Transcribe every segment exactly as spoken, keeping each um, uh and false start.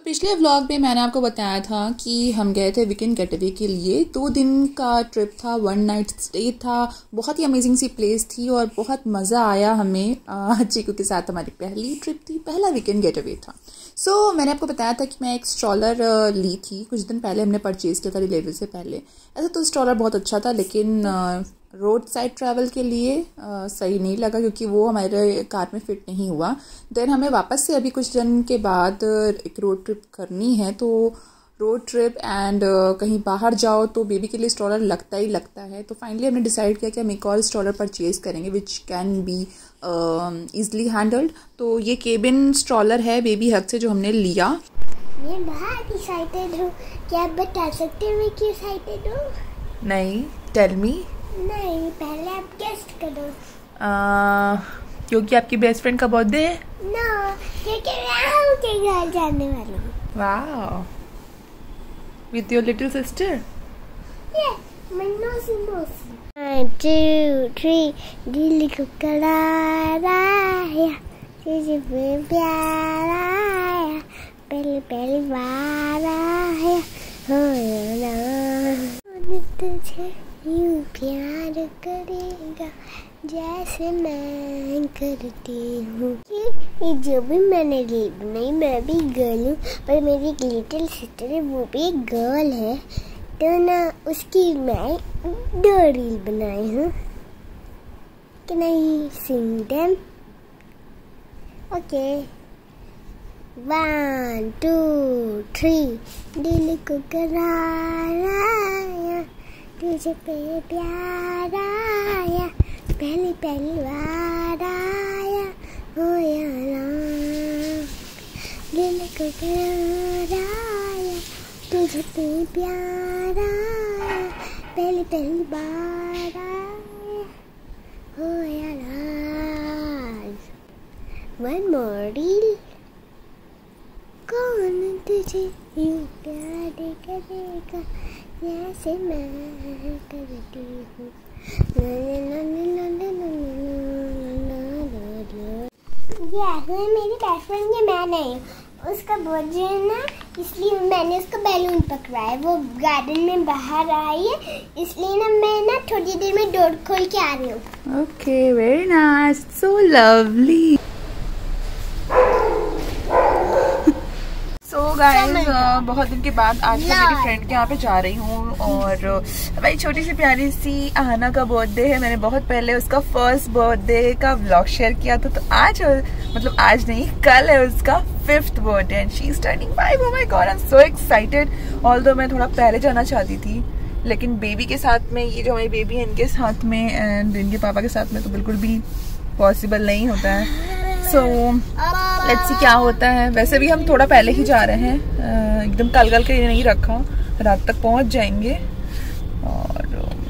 पिछले व्लॉग में मैंने आपको बताया था कि हम गए थे वीकेंड गेटअवे के लिए। दो दिन का ट्रिप था, वन नाइट स्टे था। बहुत ही अमेजिंग सी प्लेस थी और बहुत मज़ा आया हमें। चीकू के साथ हमारी पहली ट्रिप थी, पहला वीकेंड गेटअवे था। सो so, मैंने आपको बताया था कि मैं एक स्ट्रॉलर ली थी, कुछ दिन पहले हमने परचेज़ किया था डिलीवरी से पहले। ऐसा तो स्ट्रॉलर बहुत अच्छा था, लेकिन रोड साइड ट्रैवल के लिए आ, सही नहीं लगा क्योंकि वो हमारे कार में फिट नहीं हुआ। देन हमें वापस से अभी कुछ दिन के बाद एक रोड ट्रिप करनी है, तो रोड ट्रिप एंड कहीं बाहर जाओ तो बेबी के लिए स्ट्रॉलर लगता ही लगता है। तो फाइनली हमने डिसाइड किया कि हम एक और स्ट्रॉलर परचेज करेंगे which can be easily handled. तो ये केबिन स्ट्रॉलर है बेबी हग से जो हमने लिया। मैं बहुत एक्साइटेड हूँ। क्या आप बता सकते हैं मैं क्यों एक्साइटेड हूँ? नहीं, टेल मी। नहीं, पहले आप गेस्ट करो। क्योंकि आपकी बेस्ट फ्रेंड का बर्थडे है। नो, क्योंकि मैं उनके घर जाने वाली हूँ। Wow, with your little sister. ये मैं nosy nosy. One two three, दिल को कराया, तुझे प्यारा आया, पहली पहली बार आया, हो ना तुझे यूं प्यार करेगा जैसे मैं करती हूँ। ये जो भी मैंने रील बनाई, मैं भी गर्ल हूँ और मेरी एक लिटिल सिस्टर है, वो भी एक गर्ल है। तो ना उसकी मैं दो रील बनाई हूँ। Can I sing them? Okay, one two three, दिल को कराया, तुझे पे प्यार आया, पहली पहली बार आया, हो यारा, दिल को कराया, तुझे पे प्यार आया, पहली पहली बार आया, हो यारा। One more reel. कौन तुझे यूं प्यार करेगा जैसे मैं करती हूँ। ये है मेरी बेस्ट फ्रेंड, ये मैं नहीं, उसका बर्थडे है ना, इसलिए मैंने उसका बैलून पकड़ाया। वो गार्डन में बाहर आई है, इसलिए ना मैं ना थोड़ी देर में डोर खोल के आ रही हूँ। Okay, very nice, so lovely. So guys, बहुत दिन के बाद आज मैं मेरी फ्रेंड के यहाँ पे जा रही हूँ और हमारी छोटी सी प्यारी सी आहना का बर्थडे है। मैंने बहुत पहले उसका फर्स्ट बर्थडे का व्लॉग शेयर किया था, तो आज मतलब आज नहीं, कल है उसका fifth birthday and she is turning five. Oh my god, I am so excited. Although मैं थोड़ा पहले जाना चाहती थी, लेकिन बेबी के साथ में, ये जो हमारी बेबी है इनके साथ में एंड इनके पापा के साथ में तो बिल्कुल भी पॉसिबल नहीं होता है। सो लेट्स सी क्या होता है। वैसे भी हम थोड़ा पहले ही जा रहे हैं, एकदम कल कल के नहीं रखा, रात तक पहुंच जाएंगे और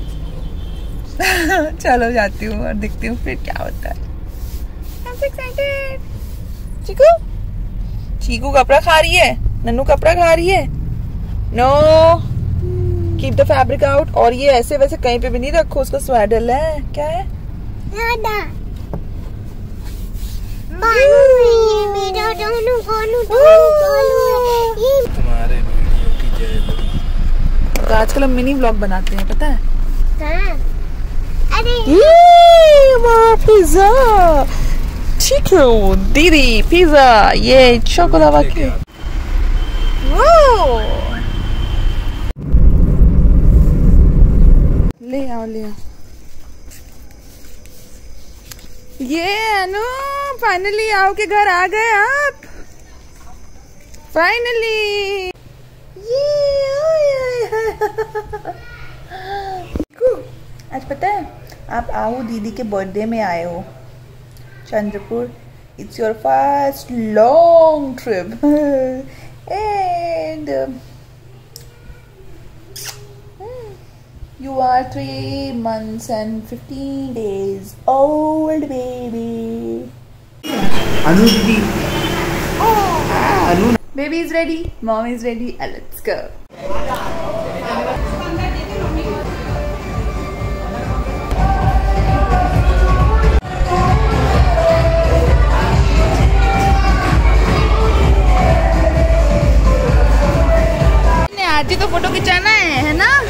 चलो जाती हूँ और देखती हूँ फिर क्या होता है। I'm so excited। चीकू चीकू कपड़ा खा रही है, नन्नू कपड़ा खा रही है। No, keep the fabric out. और ये ऐसे वैसे कहीं पे भी नहीं रखो, उसका स्वेडल है। क्या है? तुम्हारे वीडियो की जय। तो आजकल हम मिनी व्लॉग बनाते हैं, पता है? हाँ। अरे ये पिज्जा, चिकू दीदी पिज्जा, ये चोकोलावा के। ले आओ ले आओ। ये अनु, फाइनली आओ के घर आ गए आप। फाइनली आज पता है आप आओ दीदी के बर्थडे में आए हो Chandrapur. It's your first long trip and you are three months and fifteen days old, baby. Anu didi. Oh, Anu. Baby is ready, mom is ready, and let's go. आज ही तो फोटो खिंचाना है, है ना?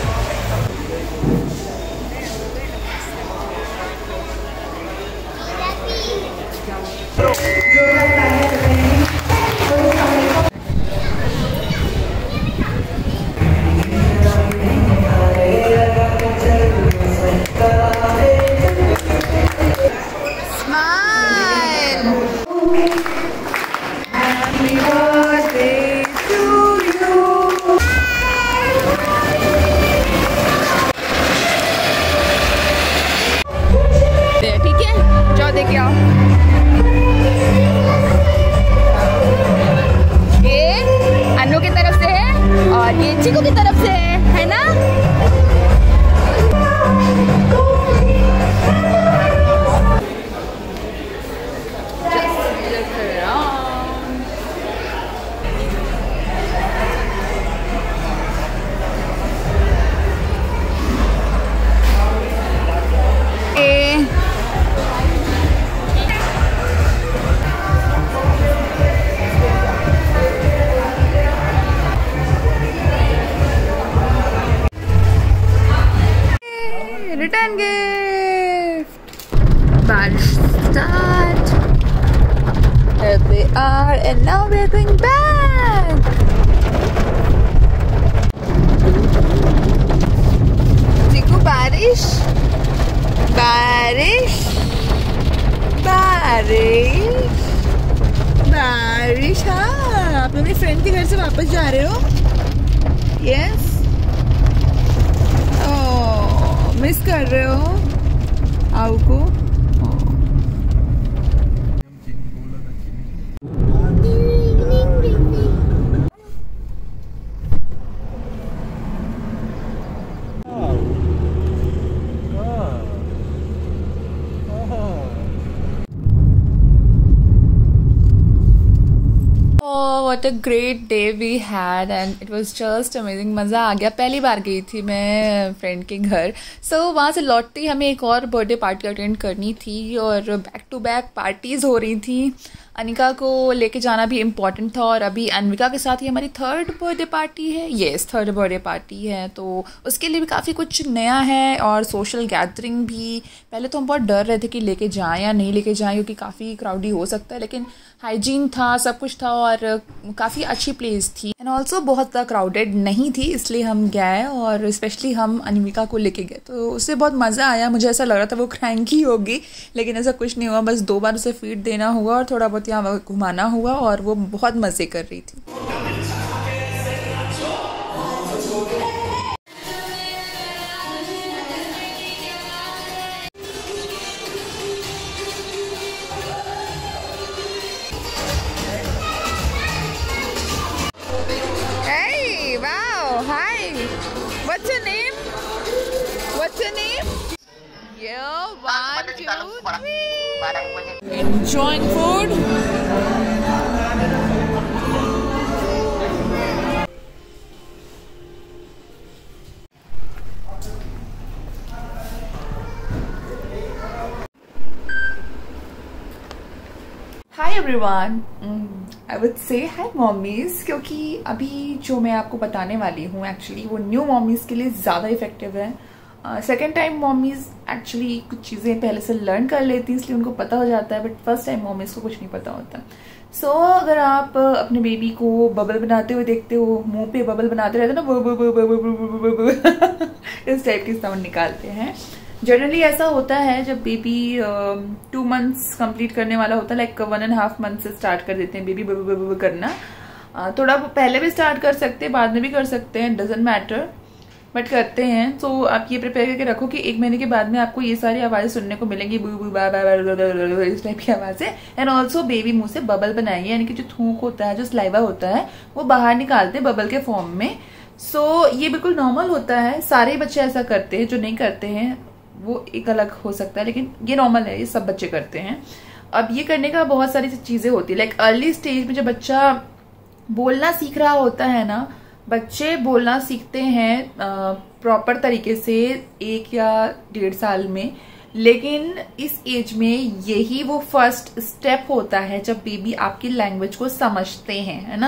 चिकू की तरफ से है, है ना? Return gift. Bash start. Here they are, and now we are going back. Chiku, बारिश, बारिश, बारिश, बारिश। हाँ, आप अपने फ्रेंड के घर से वापस जा रहे हो? यस। मिस कर रहे हो आऊ को? What a great day we had and it was just amazing। मज़ा आ गया। पहली बार गई थी मैं फ्रेंड के घर। सो so, वहाँ से लौटते ही हमें एक और बर्थडे पार्टी अटेंड करनी थी और बैक टू बैक पार्टीज़ हो रही थी। अनिका को लेके जाना भी इम्पॉर्टेंट था और अभी अन्विका के साथ ही हमारी थर्ड बर्थडे पार्टी है। येस, थर्ड बर्थडे पार्टी है, तो उसके लिए भी काफ़ी कुछ नया है और सोशल गैदरिंग भी। पहले तो हम बहुत डर रहे थे कि लेके जाएं या नहीं लेके जाएं क्योंकि काफ़ी क्राउडी हो सकता है, लेकिन हाइजीन था, सब कुछ था और काफ़ी अच्छी प्लेस थी एंड ऑल्सो बहुत ज़्यादा क्राउडेड नहीं थी, इसलिए हम गए और स्पेशली हम अनिमिका को लेके गए तो उससे बहुत मज़ा आया। मुझे ऐसा लग रहा था वो क्रैंकी होगी, लेकिन ऐसा कुछ नहीं हुआ। बस दो बार उसे फीड देना हुआ और थोड़ा बहुत यहाँ घुमाना हुआ और वो बहुत मज़े कर रही थी। What's your name? What's your name? Yeah, one, two, three. Enjoying food. Hi everyone. I would say hi mommies, क्योंकि अभी जो मैं आपको बताने वाली हूँ एक्चुअली वो न्यू मॉमीज़ के लिए ज़्यादा इफेक्टिव है। सेकेंड टाइम मॉमीज़ एक्चुअली कुछ चीज़ें पहले से लर्न कर लेती हैं, इसलिए उनको पता हो जाता है, बट फर्स्ट टाइम मॉमीज़ को कुछ नहीं पता होता। सो so, अगर आप अपने बेबी को बबल बनाते हुए देखते हो, मुंह पे बबल बनाते रहते ना, इस टाइप की साउंड निकालते हैं। जनरली ऐसा होता है जब बेबी टू मंथ्स कंप्लीट करने वाला होता है, like one and half month से स्टार्ट कर देते हैं बेबी बब बब करना। uh, थोड़ा पहले भी स्टार्ट कर सकते हैं, बाद में भी कर सकते हैं, डजेंट मैटर, बट करते हैं। तो so, आप ये प्रिपेयर करके रखो कि एक महीने के बाद में आपको ये सारी आवाजें सुनने को मिलेंगी, बू बू बा बा बा, इस टाइप की आवाजें। एंड ऑल्सो बेबी मुंह से बबल बनाइए, यानी कि जो थूक होता है, जो स्लाइवा होता है, वो बाहर निकालते हैं बबल के फॉर्म में। सो so, ये बिल्कुल नॉर्मल होता है, सारे बच्चे ऐसा करते हैं। जो नहीं करते हैं वो एक अलग हो सकता है, लेकिन ये नॉर्मल है, ये सब बच्चे करते हैं। अब ये करने का बहुत सारी चीजें होती है, लाइक अर्ली स्टेज में जब बच्चा बोलना सीख रहा होता है ना, बच्चे बोलना सीखते हैं प्रॉपर तरीके से एक या डेढ़ साल में, लेकिन इस एज में यही वो फर्स्ट स्टेप होता है जब बेबी आपकी लैंग्वेज को समझते हैं, है ना।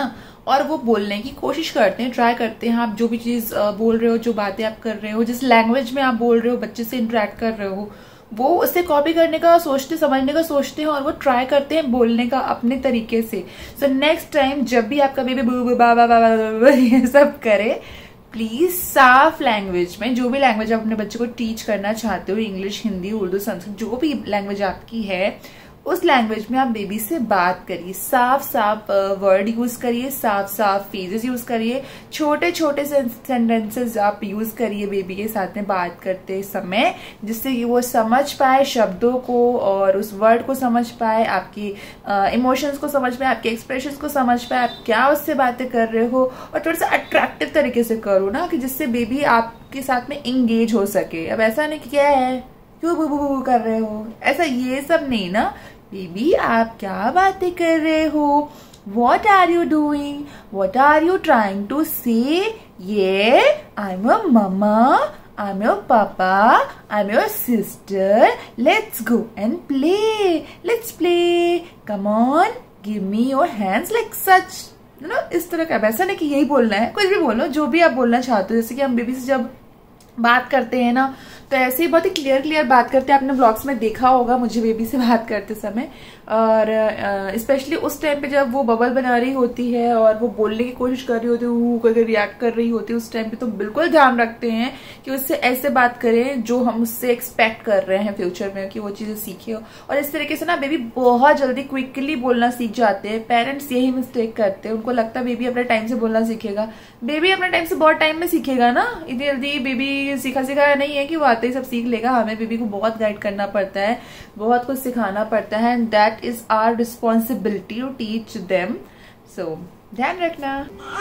और वो बोलने की कोशिश करते हैं, ट्राई करते हैं। आप जो भी चीज़ बोल रहे हो, जो बातें आप कर रहे हो, जिस लैंग्वेज में आप बोल रहे हो, बच्चे से इंटरेक्ट कर रहे हो, वो उससे कॉपी करने का सोचते, समझने का सोचते हैं और वो ट्राई करते हैं बोलने का अपने तरीके से। सो नेक्स्ट टाइम जब भी आपका बेबी बू बू बा बा बा बा ये सब करे, प्लीज साफ लैंग्वेज में, जो भी लैंग्वेज आप अपने बच्चे को टीच करना चाहते हो, इंग्लिश, हिंदी, उर्दू, संस्कृत, जो भी लैंग्वेज आपकी है, उस लैंग्वेज में आप बेबी से बात करिए। साफ साफ वर्ड यूज करिए, साफ साफ फ्रेजेस यूज करिए, छोटे छोटे सेंटेंसेस आप यूज करिए बेबी के साथ में बात करते समय, जिससे कि वो समझ पाए शब्दों को और उस वर्ड को समझ पाए, आपकी इमोशंस को समझ पाए, आपके एक्सप्रेशंस को समझ पाए, आप क्या उससे बातें कर रहे हो, और थोड़ा सा अट्रैक्टिव तरीके से करो ना, कि जिससे बेबी आपके साथ में इंगेज हो सके। अब ऐसा नहीं कि क्या है, क्यों बू बू बू कर रहे हो, ऐसा ये सब नहीं ना। बेबी आप क्या बातें कर रहे हो, what are you doing, what are you trying to say, yeah I'm your mama, I'm your papa, I'm your sister, let's go and play, let's play, come on give me your hands, like such, you know, इस तरह का। वैसा नहीं कि यही बोलना है, कुछ भी बोलो, जो भी आप बोलना चाहते हो। जैसे कि हम बेबी से जब बात करते हैं ना, तो ऐसे ही बहुत ही क्लियर क्लियर बात करते हैं। आपने ब्लॉग्स में देखा होगा मुझे बेबी से बात करते समय, और स्पेशली उस टाइम पे जब वो बबल बना रही होती है और वो बोलने की कोशिश कर रही होती है, वो करके रिएक्ट कर रही होती है, उस टाइम पे तो बिल्कुल ध्यान रखते हैं कि उससे ऐसे बात करें जो हम उससे एक्सपेक्ट कर रहे हैं फ्यूचर में, कि वो चीजें सीखे। और इस तरीके से ना बेबी बहुत जल्दी क्विकली बोलना सीख जाते हैं। पेरेंट्स यही मिस्टेक करते हैं, उनको लगता है बेबी अपने टाइम से बोलना सीखेगा। बेबी अपने टाइम से बहुत टाइम में सीखेगा ना, इतनी जल्दी बेबी सीखा सीखा नहीं है कि वो आते ही सब सीख लेगा। हमें बेबी को बहुत गाइड करना पड़ता है, बहुत कुछ सिखाना पड़ता है, and that is our responsibility to teach them. So ध्यान रखना।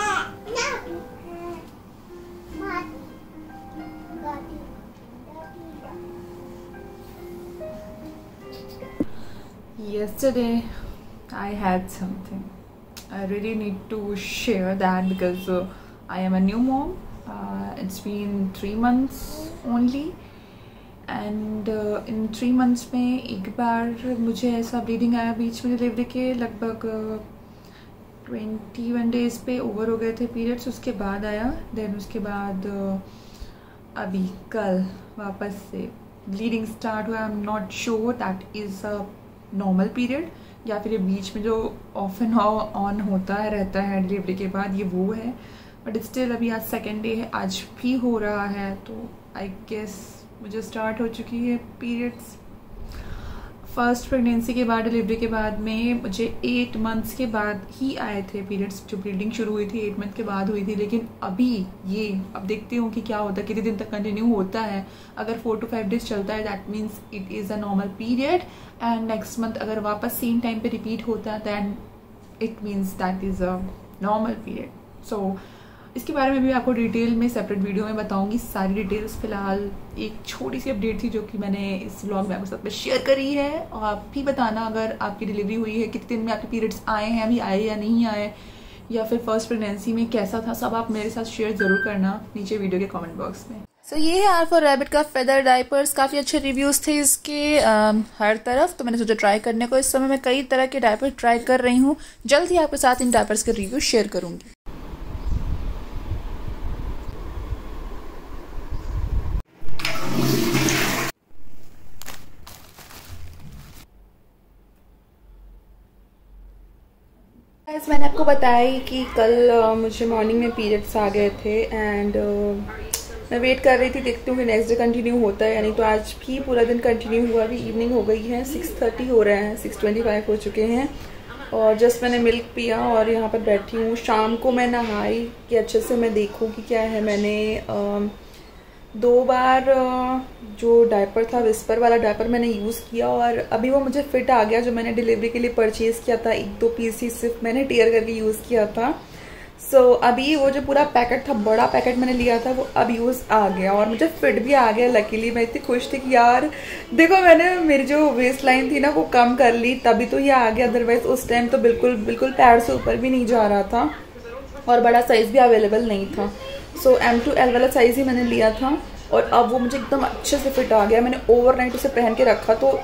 Yesterday I had something. I really need to share that because uh, I am a new mom. Uh, it's been three months only, and uh, in three months में एक बार मुझे ऐसा bleeding आया बीच में delivery के, लगभग ट्वेंटी वन डेज पे over हो गए थे पीरियड्स, उसके बाद आया। देन उसके बाद uh, अभी कल वापस से ब्लीडिंग स्टार्ट हुआ। I am not sure that is a normal period या फिर ये बीच में जो ऑफ एंड ऑन होता है रहता है डिलीवरी के बाद, ये वो है। बट स्टिल अभी आज सेकेंड डे है, आज भी हो रहा है, तो आई गेस मुझे स्टार्ट हो चुकी है पीरियड्स। फर्स्ट प्रेगनेंसी के बाद, डिलीवरी के बाद में मुझे एट मंथ्स के बाद ही आए थे पीरियड्स। जो ब्लीडिंग शुरू हुई थी एट मंथ के बाद हुई थी, लेकिन अभी ये अब देखती हूँ कि क्या होता है, कितने दिन तक कंटिन्यू होता है। अगर फोर टू फाइव डेज चलता है that means it is a normal period, and next month अगर वापस सेम टाइम पे रिपीट होता है then it means that is a normal period. So इसके बारे में भी आपको डिटेल में सेपरेट वीडियो में बताऊंगी सारी डिटेल्स। फिलहाल एक छोटी सी अपडेट थी जो कि मैंने इस व्लॉग में आपके साथ में शेयर करी है, और आप भी बताना अगर आपकी डिलीवरी हुई है, कितने दिन में आपके पीरियड्स आए हैं, अभी आए या नहीं आए, या फिर फर्स्ट प्रेगनेंसी में कैसा था, सब आप मेरे साथ शेयर जरूर करना नीचे वीडियो के कॉमेंट बॉक्स में। सो so, ये है आर फॉर रैबिट का फेदर डायपर्स। काफ़ी अच्छे रिव्यूज़ थे इसके आ, हर तरफ, तो मैंने सोचा ट्राई करने को। इस समय मैं कई तरह के डायपर ट्राई कर रही हूँ, जल्द ही आपके साथ इन डायपर्स के रिव्यू शेयर करूँगी। मैंने आपको बताया कि कल uh, मुझे मॉर्निंग में पीरियड्स आ गए थे, एंड uh, मैं वेट कर रही थी, देखती हूँ कि नेक्स्ट डे कंटिन्यू होता है या नहीं। तो आज भी पूरा दिन कंटिन्यू हुआ। अभी इवनिंग हो गई है, सिक्स थर्टी हो रहे हैं, सिक्स ट्वेंटी फाइव हो चुके हैं, और जस्ट मैंने मिल्क पिया और यहाँ पर बैठी हूँ। शाम को मैं नहाई कि अच्छे से मैं देखूँ कि क्या है। मैंने uh, दो बार जो डायपर था, विस्पर वाला डायपर मैंने यूज़ किया, और अभी वो मुझे फिट आ गया। जो मैंने डिलीवरी के लिए परचेज़ किया था, एक दो पीस ही सिर्फ मैंने टीयर करके यूज़ किया था। सो so, अभी वो जो पूरा पैकेट था, बड़ा पैकेट मैंने लिया था, वो अब यूज़ आ गया और मुझे फिट भी आ गया। लकीली मैं इतनी खुश थी कि यार देखो, मैंने मेरी जो वेस्ट लाइन थी ना वो कम कर ली, तभी तो ये आ गया। अदरवाइज उस टाइम तो बिल्कुल बिल्कुल पैर से ऊपर भी नहीं जा रहा था, और बड़ा साइज़ भी अवेलेबल नहीं था। सो एम टू एल वाला साइज़ ही मैंने लिया था, और अब वो मुझे एकदम अच्छे से फिट आ गया। मैंने ओवरनाइट उसे पहन के रखा, तो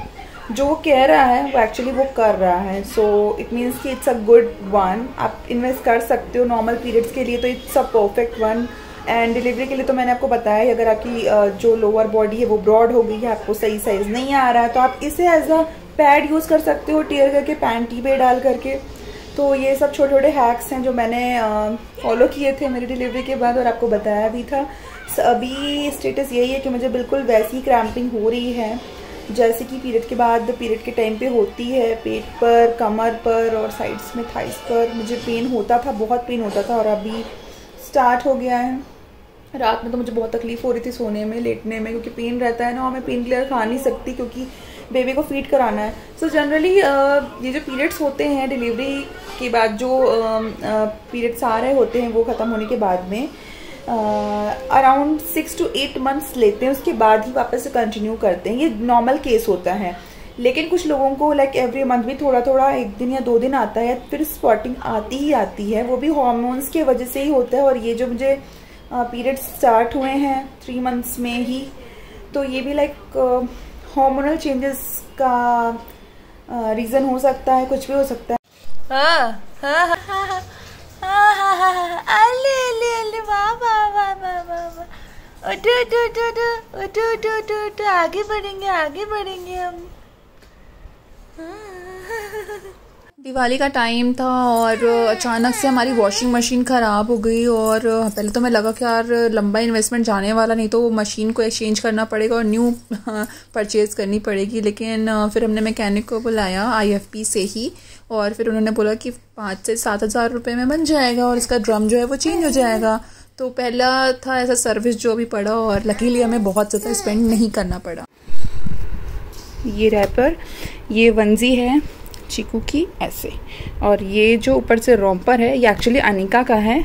जो वो कह रहा है वो एक्चुअली वो कर रहा है, सो इट मीन्स कि इट्स अ गुड वन। आप इन्वेस्ट कर सकते हो नॉर्मल पीरियड्स के लिए, तो it's a perfect one. And delivery के लिए तो मैंने आपको बताया है, अगर आपकी जो लोअर बॉडी है वो ब्रॉड हो गई है, आपको सही साइज़ नहीं आ रहा है, तो आप इसे एज अ पैड यूज़ कर सकते हो, टियर करके पैंटी पे डाल करके। तो ये सब छोटे छोटे हैक्स हैं जो मैंने फॉलो किए थे मेरी डिलीवरी के बाद और आपको बताया भी था। अभी स्टेटस यही है कि मुझे बिल्कुल वैसी क्रैम्पिंग हो रही है जैसे कि पीरियड के बाद पीरियड के टाइम पे होती है। पेट पर, कमर पर और साइड्स में, थाइस पर मुझे पेन होता था, बहुत पेन होता था, और अभी स्टार्ट हो गया है। रात में तो मुझे बहुत तकलीफ़ हो रही थी सोने में, लेटने में, क्योंकि पेन रहता है ना, और मैं पेन किलर खा नहीं सकती क्योंकि बेबी को फीड कराना है। सो so, जनरली ये जो पीरियड्स होते हैं डिलीवरी के बाद, जो पीरियड्स आ रहे होते हैं वो ख़त्म होने के बाद में around six to eight months लेते हैं, उसके बाद ही वापस से कंटिन्यू करते हैं। ये नॉर्मल केस होता है। लेकिन कुछ लोगों को लाइक एवरी मंथ भी थोड़ा थोड़ा एक दिन या दो दिन आता है, फिर स्पॉटिंग आती ही आती है, वो भी हार्मोन्स की वजह से ही होता है। और ये जो मुझे पीरियड्स स्टार्ट हुए हैं थ्री मंथ्स में ही, तो ये भी लाइक हार्मोनल चेंजेस का रीज़न हो सकता है, कुछ भी हो सकता है। हाँ हाँ हाँ हाँ हाँ हाँ हाँ हाँ अले अले अले वाह वाह वाह वाह वाह वाह, उठो उठो उठो उठो उठो उठो उठो उठो, आगे बढ़ेंगे आगे बढ़ेंगे हम। दिवाली का टाइम था और अचानक से हमारी वॉशिंग मशीन ख़राब हो गई, और पहले तो मैं लगा कि यार लंबा इन्वेस्टमेंट जाने वाला, नहीं तो मशीन को एक्सचेंज करना पड़ेगा और न्यू परचेज़ करनी पड़ेगी। लेकिन फिर हमने मैकेनिक को बुलाया आईएफपी से ही, और फिर उन्होंने बोला कि पाँच से सात हज़ार रुपये में बन जाएगा और इसका ड्रम जो है वो चेंज हो जाएगा। तो पहला था ऐसा सर्विस जो भी पड़ा, और लकीली हमें बहुत ज़्यादा स्पेंड नहीं करना पड़ा। ये रैपर, ये वंजी है चीकू की ऐसे, और ये जो ऊपर से रोम्पर है ये एक्चुअली अनिका का है।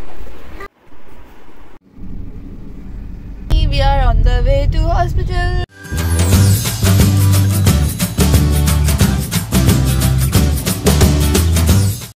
We are on the way to hospital.